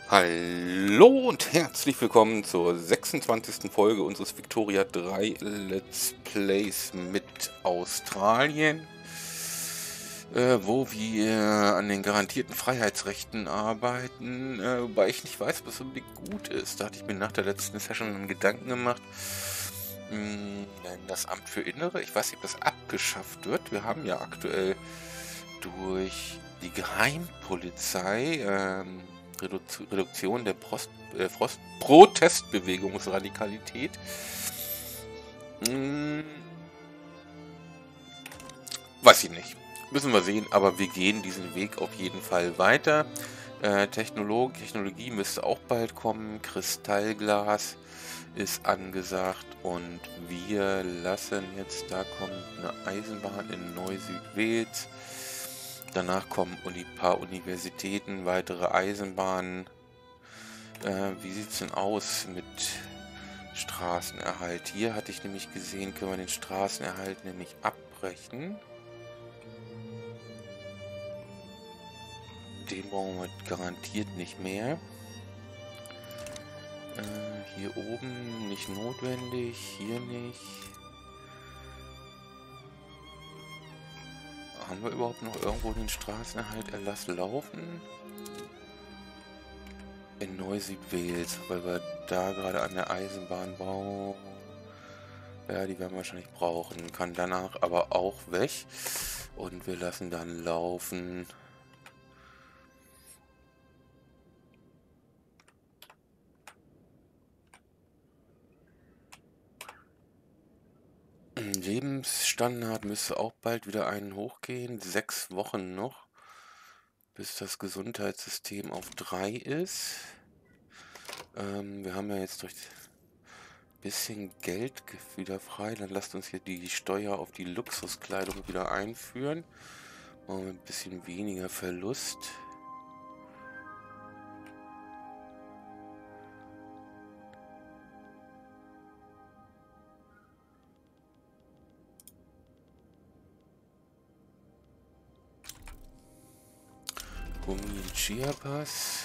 Hallo und herzlich willkommen zur 26. Folge unseres Victoria 3 Let's Plays mit Australien, wo wir an den garantierten Freiheitsrechten arbeiten, wobei ich nicht weiß, was unbedingt gut ist. Da hatte ich mir nach der letzten Session einen Gedanken gemacht. Das Amt für Innere, ich weiß nicht, ob das abgeschafft wird. Wir haben ja aktuell durch die Geheimpolizei Reduktion der Protestbewegungsradikalität. Weiß ich nicht. Müssen wir sehen, aber wir gehen diesen Weg auf jeden Fall weiter. Technologie müsste auch bald kommen. Kristallglas ist angesagt und wir lassen jetzt, da kommt eine Eisenbahn in Neu-Südwales. Danach kommen ein paar Universitäten, weitere Eisenbahnen. Wie sieht es denn aus mit Straßenerhalt? Hier hatte ich nämlich gesehen, können wir den Straßenerhalt nämlich abbrechen. Den brauchen wir garantiert nicht mehr. Hier oben nicht notwendig, hier nicht. Haben wir überhaupt noch irgendwo den Straßenerhalt-Erlass laufen? In Neu-Südwales, weil wir da gerade an der Eisenbahn bauen. Ja, die werden wir wahrscheinlich brauchen. Kann danach aber auch weg. Und wir lassen dann laufen. Lebensstandard müsste auch bald wieder einen hochgehen. 6 Wochen noch, bis das Gesundheitssystem auf 3 ist. Wir haben ja jetzt durch ein bisschen Geld wieder frei. Dann lasst uns hier die Steuer auf die Luxuskleidung wieder einführen. Machen wir ein bisschen weniger Verlust. Gummi in Chiapas.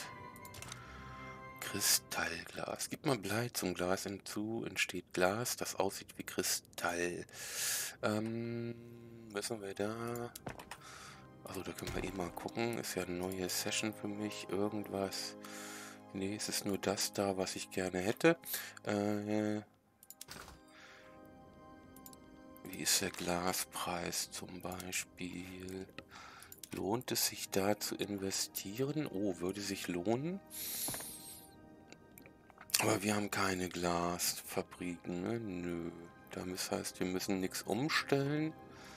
Kristallglas. Gib mal Blei zum Glas hinzu, entsteht Glas, das aussieht wie Kristall. Müssen wir da... Also da können wir eh mal gucken. Ist ja eine neue Session für mich. Irgendwas. Nee, es ist nur das da, was ich gerne hätte. Wie ist der Glaspreis zum Beispiel? Lohnt es sich da zu investieren? Oh, würde sich lohnen. Aber wir haben keine Glasfabriken, ne? Nö. Das heißt, wir müssen nichts umstellen.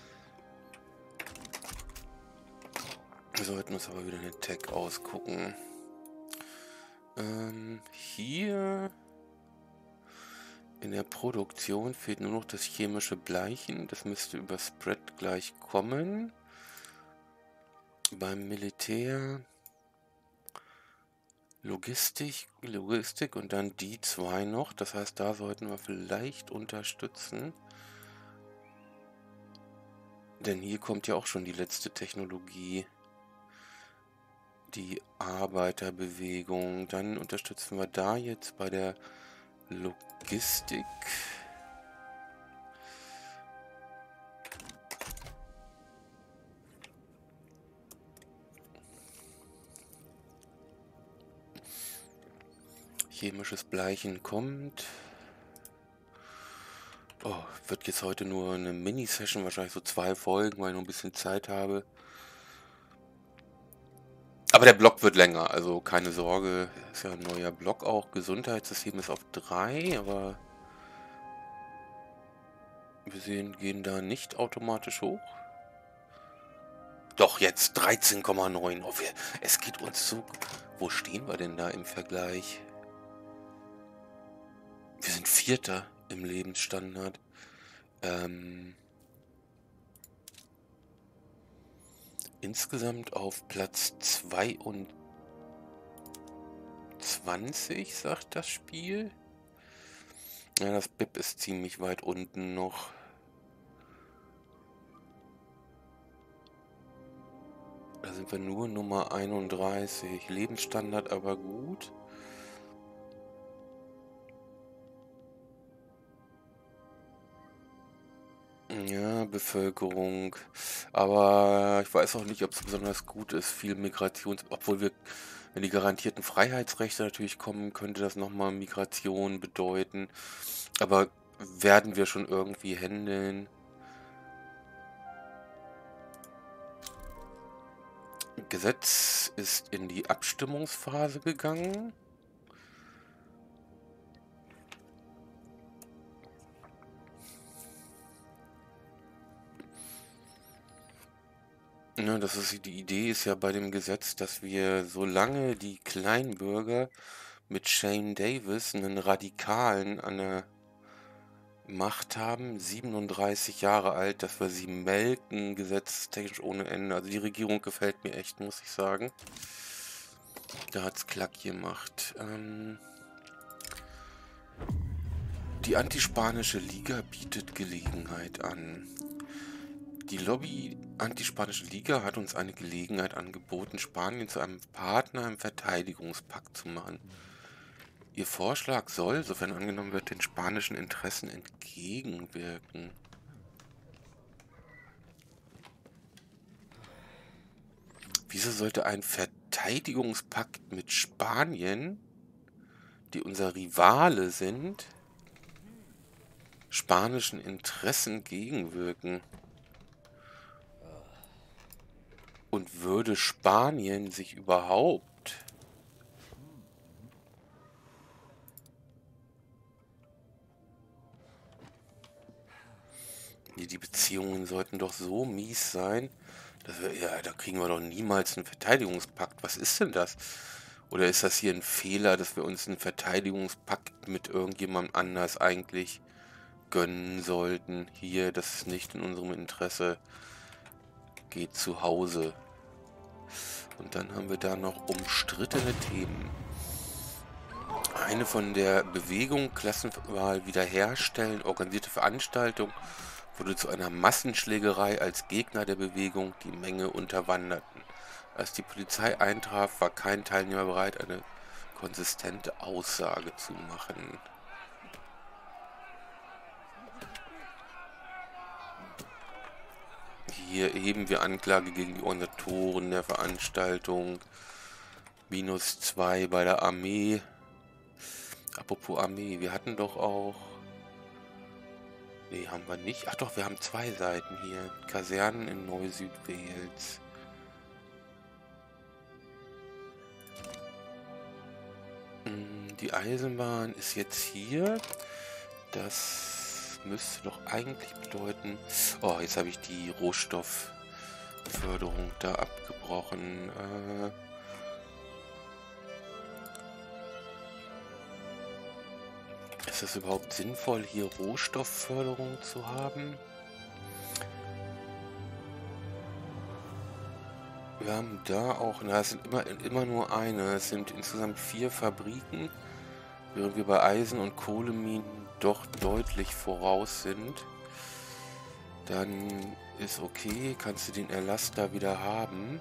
Wir sollten uns aber wieder eine Tech ausgucken. Hier in der Produktion fehlt nur noch das chemische Bleichen. Das müsste über Spread gleich kommen. Beim Militär Logistik und dann die 2 noch. Das heißt, da sollten wir vielleicht unterstützen. Denn hier kommt ja auch schon die letzte Technologie. Die Arbeiterbewegung. Dann unterstützen wir da jetzt bei der Logistik. Chemisches Bleichen kommt. Oh, wird jetzt heute nur eine Mini-Session, wahrscheinlich so 2 Folgen, weil ich noch ein bisschen Zeit habe. Aber der Block wird länger, also keine Sorge. Ist ja ein neuer Block auch. Gesundheitssystem ist auf 3, aber wir sehen, gehen da nicht automatisch hoch. Doch, jetzt 13,9. Oh, es geht uns so... Wo stehen wir denn da im Vergleich? Wir sind Vierter im Lebensstandard. Insgesamt auf Platz 22, sagt das Spiel. Ja, das BIP ist ziemlich weit unten noch. Da sind wir nur Nummer 31. Lebensstandard aber gut. Ja, Bevölkerung. Aber ich weiß auch nicht, ob es besonders gut ist, viel obwohl wir, wenn die garantierten Freiheitsrechte natürlich kommen, könnte das nochmal Migration bedeuten. Aber werden wir schon irgendwie handeln. Gesetz ist in die Abstimmungsphase gegangen. Ja, die Idee ist ja bei dem Gesetz, dass wir, solange die Kleinbürger mit Shane Davis, einen Radikalen, an der Macht haben, 37 Jahre alt, dass wir sie melken, gesetzestechnisch ohne Ende. Also die Regierung gefällt mir echt, muss ich sagen. Da hat's Klack gemacht. Die Antispanische Liga bietet Gelegenheit an. Die Lobby Antispanische Liga hat uns eine Gelegenheit angeboten, Spanien zu einem Partner im Verteidigungspakt zu machen. Ihr Vorschlag soll, sofern angenommen wird, den spanischen Interessen entgegenwirken. Wieso sollte ein Verteidigungspakt mit Spanien, die unser Rivale sind, spanischen Interessen gegenwirken? Und würde Spanien sich überhaupt die Beziehungen sollten doch so mies sein, dass wir, ja, da kriegen wir doch niemals einen Verteidigungspakt. Was ist denn das? Oder ist das hier ein Fehler, dass wir uns einen Verteidigungspakt mit irgendjemandem anders eigentlich gönnen sollten? Hier, das ist nicht in unserem Interesse. Geht zu Hause. Und dann haben wir da noch umstrittene Themen. Eine von der Bewegung Klassenwahl wiederherstellen, organisierte Veranstaltung, wurde zu einer Massenschlägerei, als Gegner der Bewegung die Menge unterwanderten. Als die Polizei eintraf, war kein Teilnehmer bereit, eine konsistente Aussage zu machen. Hier erheben wir Anklage gegen die Organisatoren der Veranstaltung. -2 bei der Armee. Apropos Armee, wir hatten doch auch... Nee, haben wir nicht. Ach doch, wir haben zwei Seiten hier. Kasernen in Neu-Südwales. Die Eisenbahn ist jetzt hier. Das müsste doch eigentlich bedeuten... Oh, jetzt habe ich die Rohstoffförderung da abgebrochen. Ist es überhaupt sinnvoll, hier Rohstoffförderung zu haben? Wir haben da auch, na, es sind immer nur eine. Es sind insgesamt 4 Fabriken, während wir bei Eisen- und Kohleminen doch deutlich voraus sind. Dann ist okay, kannst du den Erlass da wieder haben.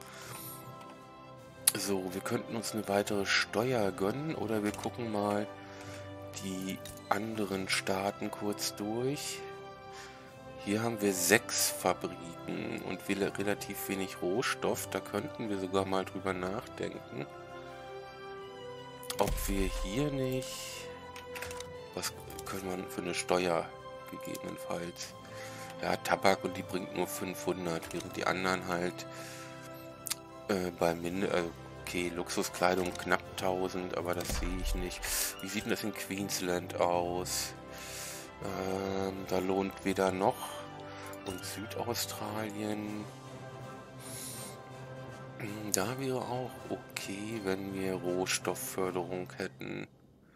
So, wir könnten uns eine weitere Steuer gönnen oder wir gucken mal die anderen Staaten kurz durch. Hier haben wir 6 Fabriken und relativ wenig Rohstoff. Da könnten wir sogar mal drüber nachdenken, ob wir hier nicht... Was können wir für eine Steuer gegebenenfalls? Ja, Tabak, und die bringt nur 500, während die anderen halt okay, Luxuskleidung knapp 1000, aber das sehe ich nicht. Wie sieht denn das in Queensland aus? Da lohnt weder noch. Und Südaustralien, da wäre auch okay, wenn wir Rohstoffförderung hätten.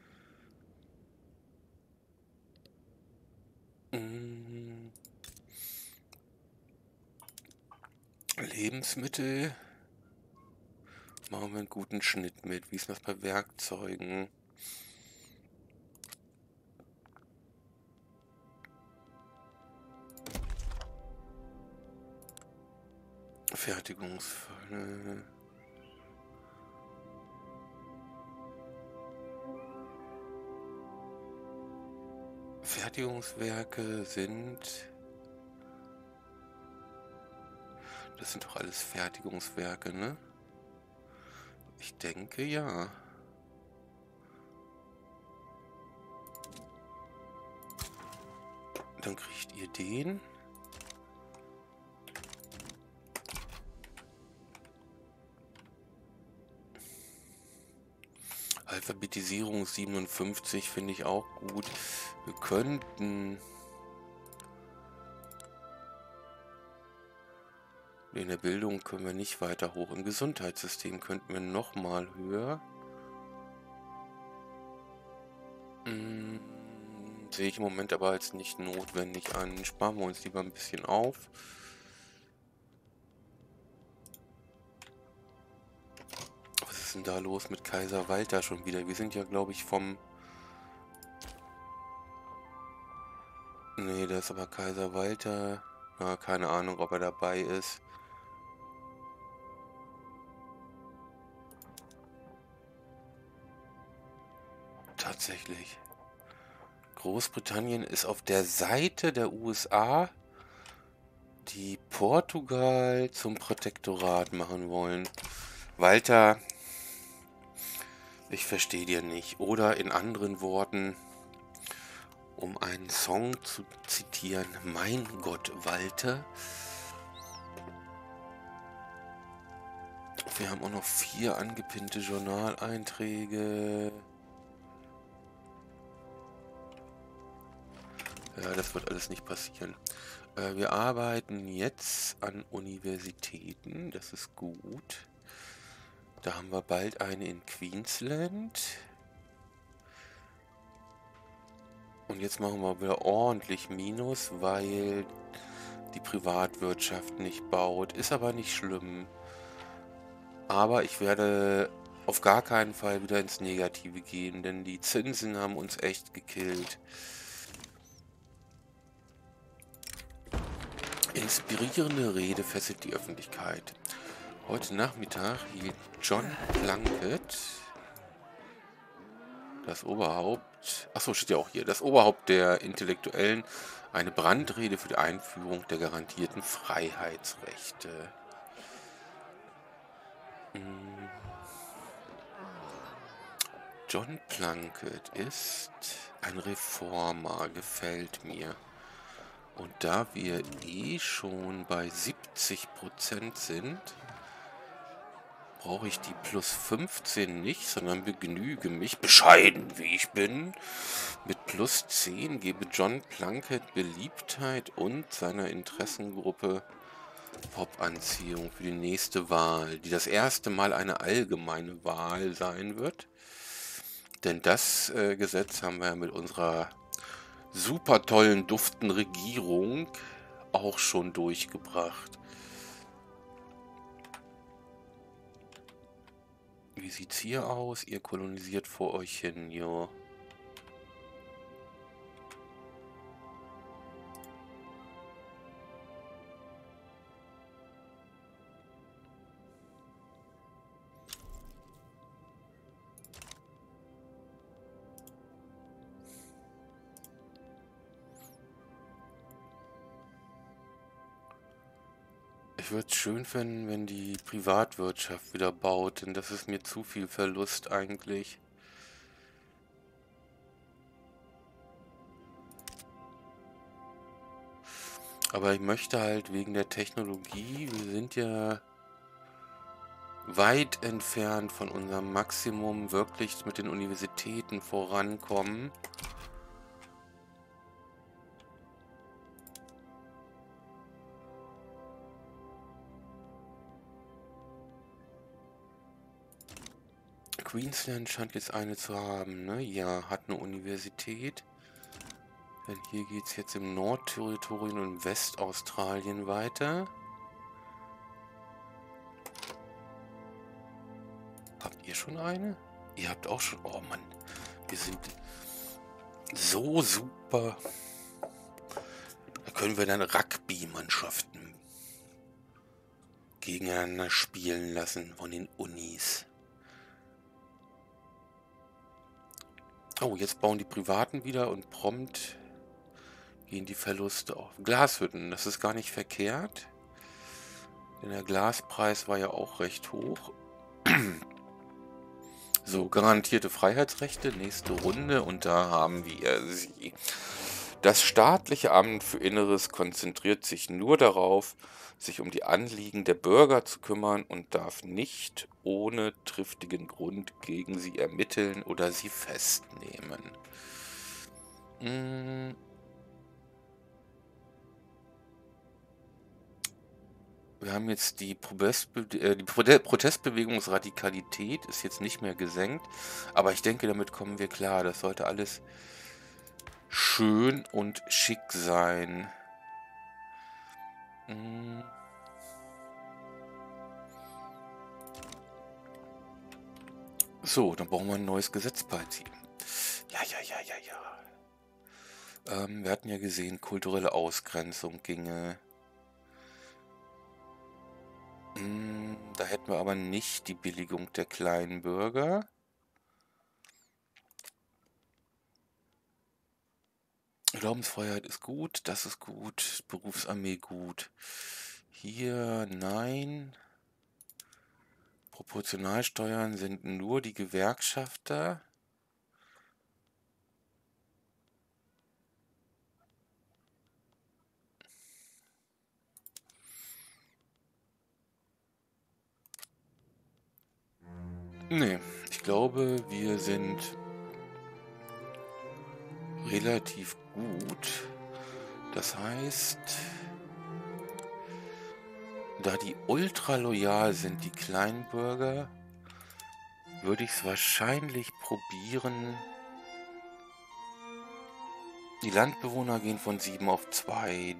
Lebensmittel machen wir einen guten Schnitt mit. Wie ist das bei Werkzeugen? Fertigungsfälle. Fertigungswerke sind... Das sind doch alles Fertigungswerke, ne? Ich denke, ja. Dann kriegt ihr den. Alphabetisierung 57 finde ich auch gut. Wir könnten... In der Bildung können wir nicht weiter hoch. Im Gesundheitssystem könnten wir noch mal höher. Sehe ich im Moment aber als nicht notwendig an. Sparen wir uns lieber ein bisschen auf. Was ist denn da los mit Kaiser Walter schon wieder? Wir sind ja, glaube ich, vom... Nee, da ist aber Kaiser Walter... Ja, keine Ahnung, ob er dabei ist. Tatsächlich. Großbritannien ist auf der Seite der USA, die Portugal zum Protektorat machen wollen. Walter, ich verstehe dir nicht. Oder in anderen Worten, um einen Song zu zitieren, mein Gott, Walter. Wir haben auch noch 4 angepinnte Journaleinträge. Ja, das wird alles nicht passieren. Wir arbeiten jetzt an Universitäten, das ist gut. Da haben wir bald eine in Queensland. Und jetzt machen wir wieder ordentlich Minus, weil die Privatwirtschaft nicht baut. Ist aber nicht schlimm. Aber ich werde auf gar keinen Fall wieder ins Negative gehen, denn die Zinsen haben uns echt gekillt. Inspirierende Rede fesselt die Öffentlichkeit. Heute Nachmittag hielt John Plunkett, das Oberhaupt, achso, steht ja auch hier, das Oberhaupt der Intellektuellen, eine Brandrede für die Einführung der garantierten Freiheitsrechte. John Plunkett ist ein Reformer, gefällt mir. Und da wir eh schon bei 70% sind, brauche ich die plus 15 nicht, sondern begnüge mich, bescheiden wie ich bin, mit plus 10, gebe John Plunkett Beliebtheit und seiner Interessengruppe Pop-Anziehung für die nächste Wahl, die das erste Mal eine allgemeine Wahl sein wird. Denn das Gesetz haben wir ja mit unserer super tollen, duften Regierung auch schon durchgebracht. Wie sieht's hier aus? Ihr kolonisiert vor euch hin, jo. Ich würde es schön finden, wenn die Privatwirtschaft wieder baut, denn das ist mir zu viel Verlust eigentlich. Aber ich möchte halt wegen der Technologie, wir sind ja weit entfernt von unserem Maximum, wirklich mit den Universitäten vorankommen. Queensland scheint jetzt eine zu haben, ne? Ja, hat eine Universität. Denn hier geht es jetzt im Nordterritorien und Westaustralien weiter. Habt ihr schon eine? Ihr habt auch schon... Oh Mann, wir sind so super. Da können wir dann Rugby-Mannschaften gegeneinander spielen lassen von den Unis. Oh, jetzt bauen die Privaten wieder und prompt gehen die Verluste auf. Glashütten, das ist gar nicht verkehrt. Denn der Glaspreis war ja auch recht hoch. So, garantierte Freiheitsrechte, nächste Runde und da haben wir sie. Das staatliche Amt für Inneres konzentriert sich nur darauf, sich um die Anliegen der Bürger zu kümmern und darf nicht ohne triftigen Grund gegen sie ermitteln oder sie festnehmen. Wir haben jetzt die Protestbewegungsradikalität ist jetzt nicht mehr gesenkt, aber ich denke, damit kommen wir klar. Das sollte alles schön und schick sein. So, dann brauchen wir ein neues Gesetz beiziehen. Ja. Wir hatten ja gesehen, kulturelle Ausgrenzung ginge. Da hätten wir aber nicht die Billigung der kleinen Bürger. Glaubensfreiheit ist gut, das ist gut, Berufsarmee gut. Hier nein. Proportionalsteuern sind nur die Gewerkschafter. Nee, ich glaube, wir sind relativ gut. Das heißt, da die ultra loyal sind, die Kleinbürger, würde ich es wahrscheinlich probieren. Die Landbewohner gehen von 7 auf 2.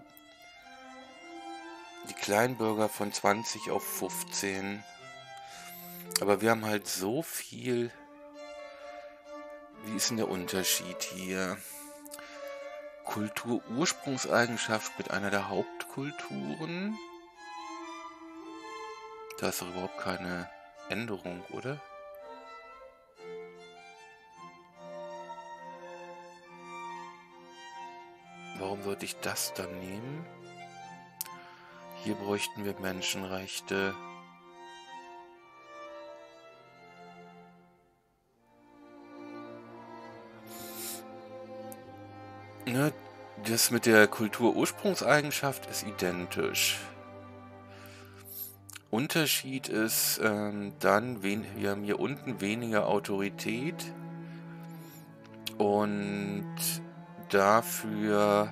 Die Kleinbürger von 20 auf 15. Aber wir haben halt so viel. Wie ist denn der Unterschied hier? Kulturursprungseigenschaft mit einer der Hauptkulturen. Da ist doch überhaupt keine Änderung, oder? Warum sollte ich das dann nehmen? Hier bräuchten wir Menschenrechte. Ne, das mit der Kulturursprungseigenschaft ist identisch. Unterschied ist dann, wir haben hier unten weniger Autorität und dafür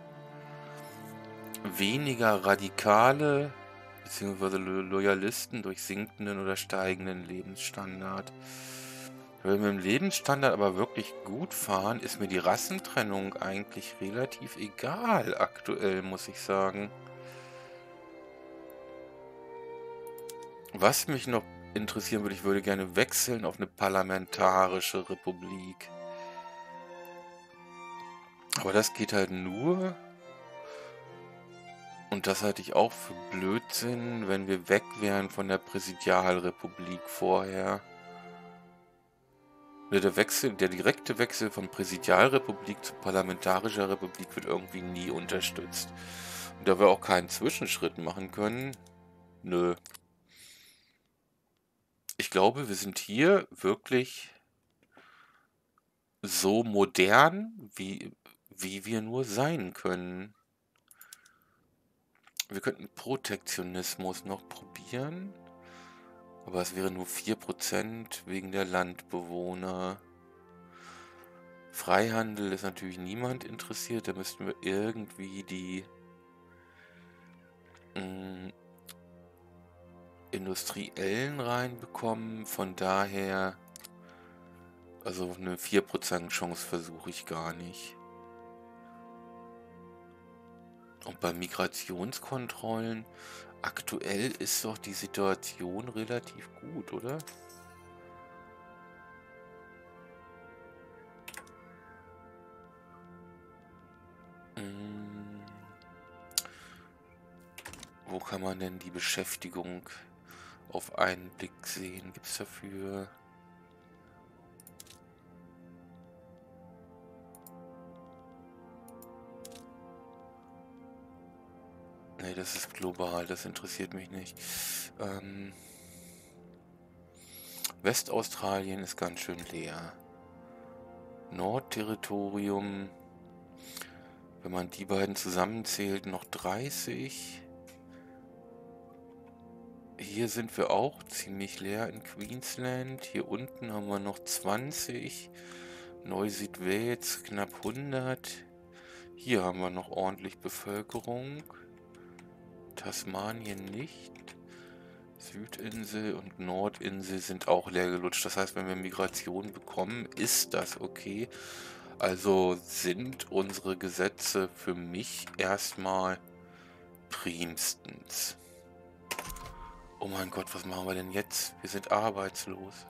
weniger Radikale bzw. Loyalisten durch sinkenden oder steigenden Lebensstandard. Wenn wir im Lebensstandard aber wirklich gut fahren, ist mir die Rassentrennung eigentlich relativ egal aktuell, muss ich sagen. Was mich noch interessieren würde, ich würde gerne wechseln auf eine parlamentarische Republik. Aber das geht halt nur, und das halte ich auch für Blödsinn, wenn wir weg wären von der Präsidialrepublik vorher. Der direkte Wechsel von Präsidialrepublik zu parlamentarischer Republik wird irgendwie nie unterstützt. Und da wir auch keinen Zwischenschritt machen können, nö. Ich glaube, wir sind hier wirklich so modern, wie wir nur sein können. Wir könnten Protektionismus noch probieren, aber es wäre nur 4% wegen der Landbewohner. Freihandel ist natürlich niemand interessiert, da müssten wir irgendwie die Industriellen reinbekommen, von daher, also eine 4% Chance versuche ich gar nicht. Und bei Migrationskontrollen, aktuell ist doch die Situation relativ gut, oder? Wo Wo kann man denn die Beschäftigung auf einen Blick sehen? Gibt es dafür... Nee, das ist global, das interessiert mich nicht. Westaustralien ist ganz schön leer. Nordterritorium, wenn man die beiden zusammenzählt, noch 30. Hier sind wir auch ziemlich leer in Queensland. Hier unten haben wir noch 20. Neusiedwales knapp 100. Hier haben wir noch ordentlich Bevölkerung. Tasmanien nicht. Südinsel und Nordinsel sind auch leer gelutscht. Das heißt, wenn wir Migration bekommen, ist das okay. Also sind unsere Gesetze für mich erstmal primstens. Oh mein Gott, was machen wir denn jetzt? Wir sind arbeitslos.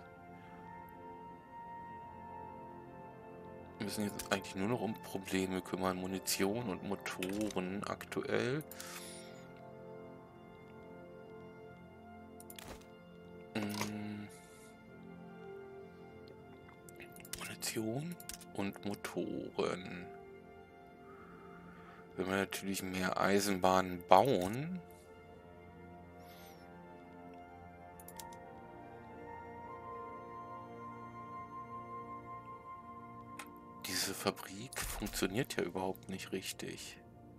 Wir müssen jetzt eigentlich nur noch um Probleme kümmern. Munition und Motoren aktuell. Munition und Motoren. Wenn wir natürlich mehr Eisenbahnen bauen, diese Fabrik funktioniert ja überhaupt nicht richtig.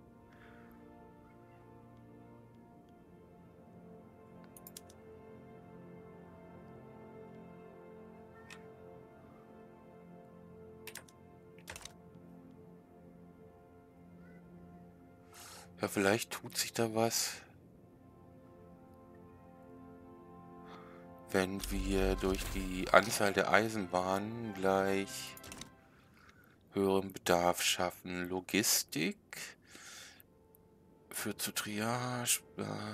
Ja, vielleicht tut sich da was, wenn wir durch die Anzahl der Eisenbahnen gleich höheren Bedarf schaffen. Logistik führt zu Triage,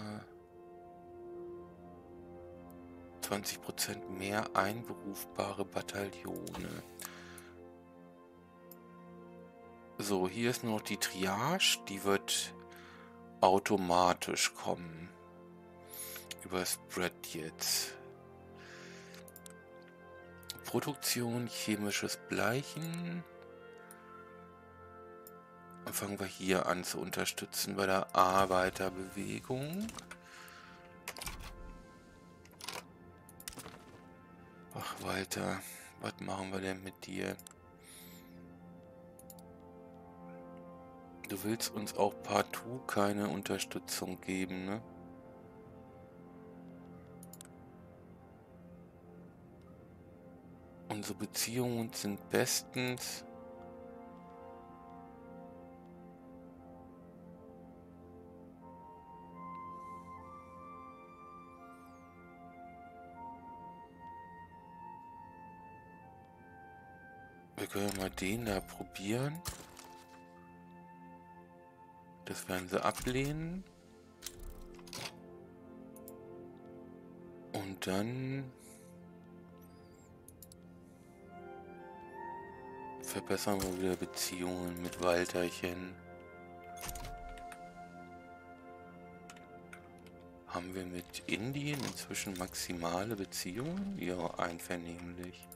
20% mehr einberufbare Bataillone. So, hier ist nur noch die Triage, die wird automatisch kommen. Über Spread jetzt. Produktion, chemisches Bleichen. Dann fangen wir hier an zu unterstützen bei der Arbeiterbewegung. Ach, Walter, was machen wir denn mit dir? Du willst uns auch partout keine Unterstützung geben, ne? Unsere Beziehungen sind bestens. Wir können mal den da probieren. Das werden sie ablehnen. Und dann verbessern wir wieder Beziehungen mit Walterchen. Haben wir mit Indien inzwischen maximale Beziehungen? Ja, einvernehmlich.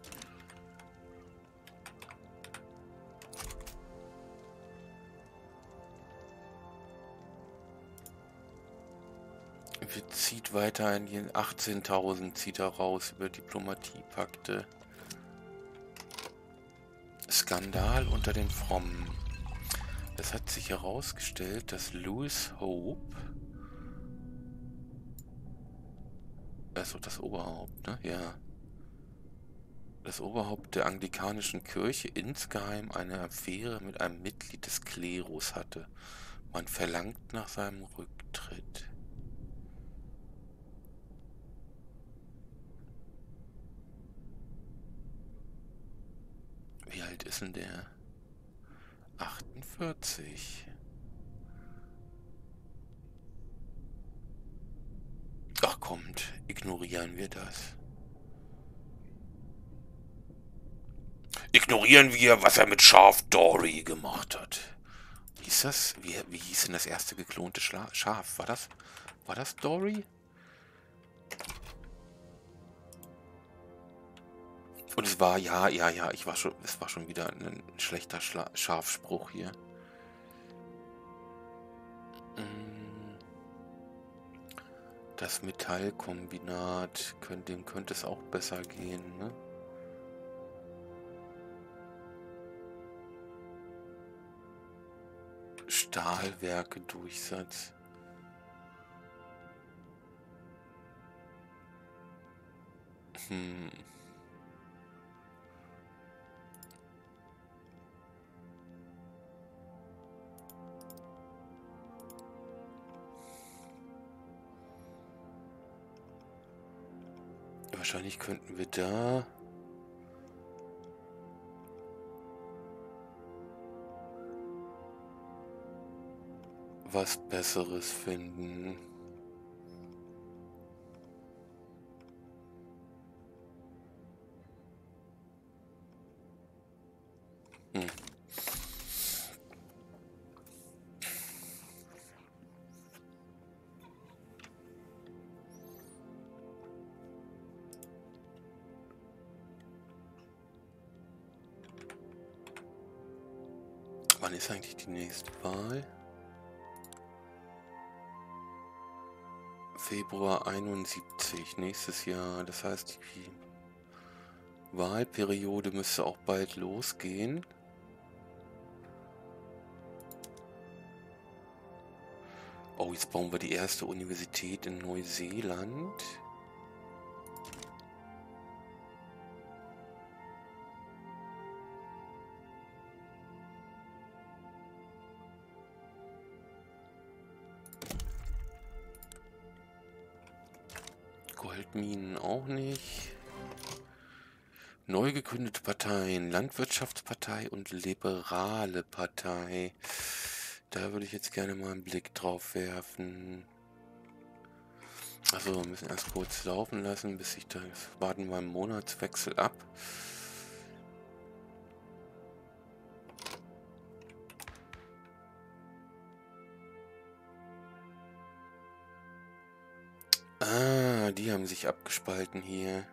Wir zieht weiter in die 18.000 zieht er raus über Diplomatiepakte. Skandal unter den Frommen. Es hat sich herausgestellt, dass Louis Hope, also das Oberhaupt, ne? Ja. Das Oberhaupt der anglikanischen Kirche insgeheim eine Affäre mit einem Mitglied des Klerus hatte. Man verlangt nach seinem Rücktritt. Wie alt ist denn der? 48. Ach kommt, ignorieren wir das. Ignorieren wir, was er mit Schaf Dory gemacht hat. Wie hieß das? Wie hieß denn das erste geklonte Schaf? War das War das Dory? Und es war, ja, es war schon wieder ein schlechter Scharfspruch hier. Das Metallkombinat, dem könnte es auch besser gehen, ne? Stahlwerke Durchsatz. Wahrscheinlich könnten wir da was Besseres finden. Wann ist eigentlich die nächste Wahl? Februar 71, nächstes Jahr. Das heißt, die Wahlperiode müsste auch bald losgehen. Oh, jetzt bauen wir die erste Universität in Neuseeland. Goldminen auch nicht. Neu gegründete Parteien, Landwirtschaftspartei und Liberale Partei. Da würde ich jetzt gerne mal einen Blick drauf werfen. Also wir müssen erst kurz laufen lassen, bis ich das warten wir einen Monatswechsel ab. Ah, die haben sich abgespalten hier.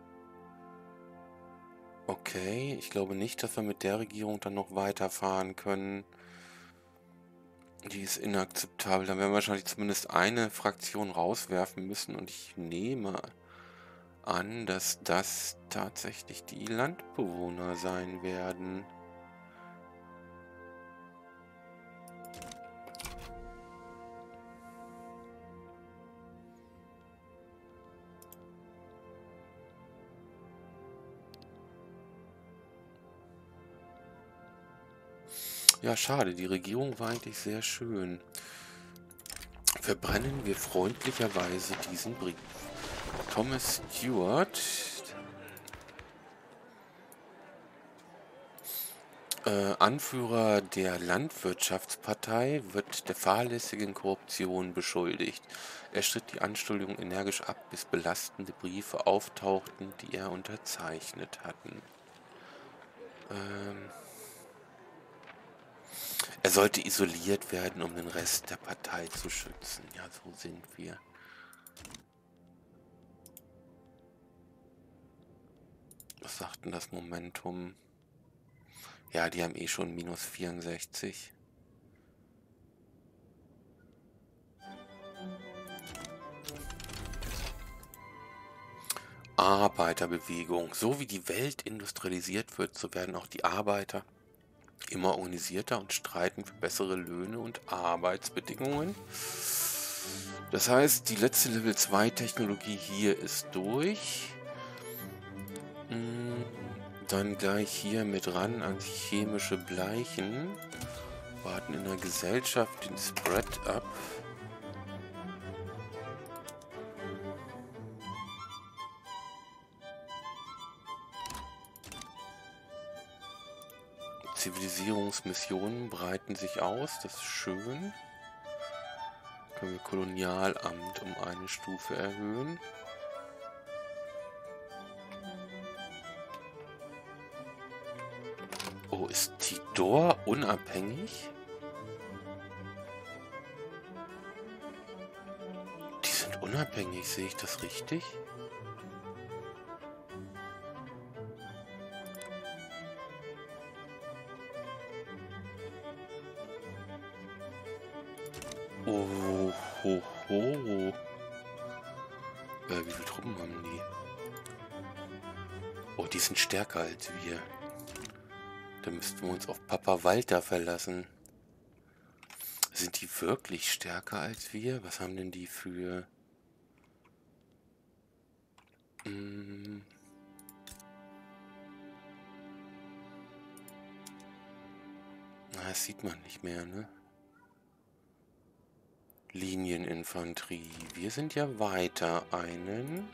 Okay, ich glaube nicht, dass wir mit der Regierung dann noch weiterfahren können. Die ist inakzeptabel. Dann werden wir wahrscheinlich zumindest eine Fraktion rauswerfen müssen. Und ich nehme an, dass das tatsächlich die Landbewohner sein werden. Ja, schade. Die Regierung war eigentlich sehr schön. Verbrennen wir freundlicherweise diesen Brief. Thomas Stewart, Anführer der Landwirtschaftspartei, wird der fahrlässigen Korruption beschuldigt. Er stritt die Anschuldigung energisch ab, bis belastende Briefe auftauchten, die er unterzeichnet hatten. Er sollte isoliert werden, um den Rest der Partei zu schützen. Ja, so sind wir. Was sagt denn das Momentum? Ja, die haben eh schon minus 64. Arbeiterbewegung. So wie die Welt industrialisiert wird, so werden auch die Arbeiter immer organisierter und streiten für bessere Löhne und Arbeitsbedingungen. Das heißt, die letzte Level 2 Technologie hier ist durch. Dann gleich hier mit ran an chemische Bleichen. Warten in der Gesellschaft den Spread ab. Zivilisierungsmissionen breiten sich aus, das ist schön. Können wir Kolonialamt um eine Stufe erhöhen. Oh, ist Tidor unabhängig? unabhängig, sehe ich das richtig? Oh, ho, ho. Wie viele Truppen haben die? Oh, die sind stärker als wir. Da müssten wir uns auf Papa Walter verlassen. Sind die wirklich stärker als wir? Was haben denn die für... Na, das sieht man nicht mehr, ne? Linieninfanterie. Wir sind ja weiter einen...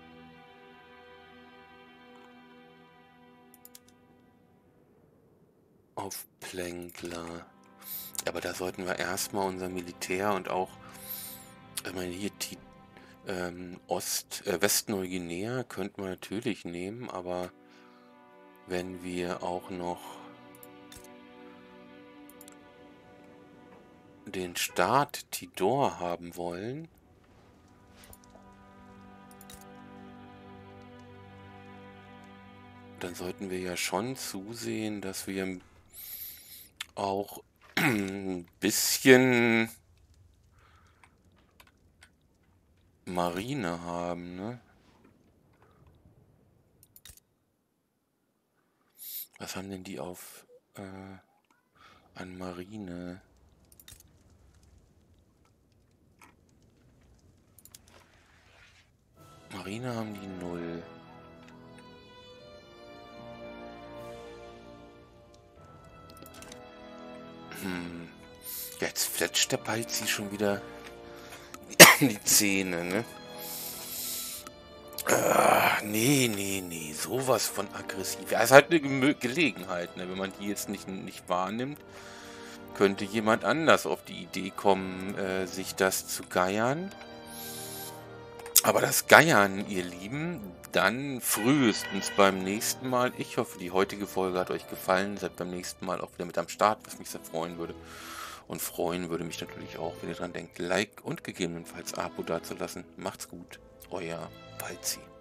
auf Plänkler. Aber da sollten wir erstmal unser Militär und auch, ich meine, hier die Westneuguinea könnten wir natürlich nehmen, aber wenn wir auch noch den Staat Tidor haben wollen, dann sollten wir ja schon zusehen, dass wir auch ein bisschen Marine haben, ne? Was haben denn die auf an Marine? Marine haben die 0. Jetzt fletscht der Balzi schon wieder die Zähne, ne? Nee, sowas von aggressiv. Ja, ist halt eine Gelegenheit, ne? Wenn man die jetzt nicht wahrnimmt, könnte jemand anders auf die Idee kommen, sich das zu geiern. Aber das Geiern, ihr Lieben, dann frühestens beim nächsten Mal. Ich hoffe, die heutige Folge hat euch gefallen. Seid beim nächsten Mal auch wieder mit am Start, was mich sehr freuen würde. Und freuen würde mich natürlich auch, wenn ihr dran denkt, Like und gegebenenfalls Abo dazulassen. Macht's gut, euer Balzi.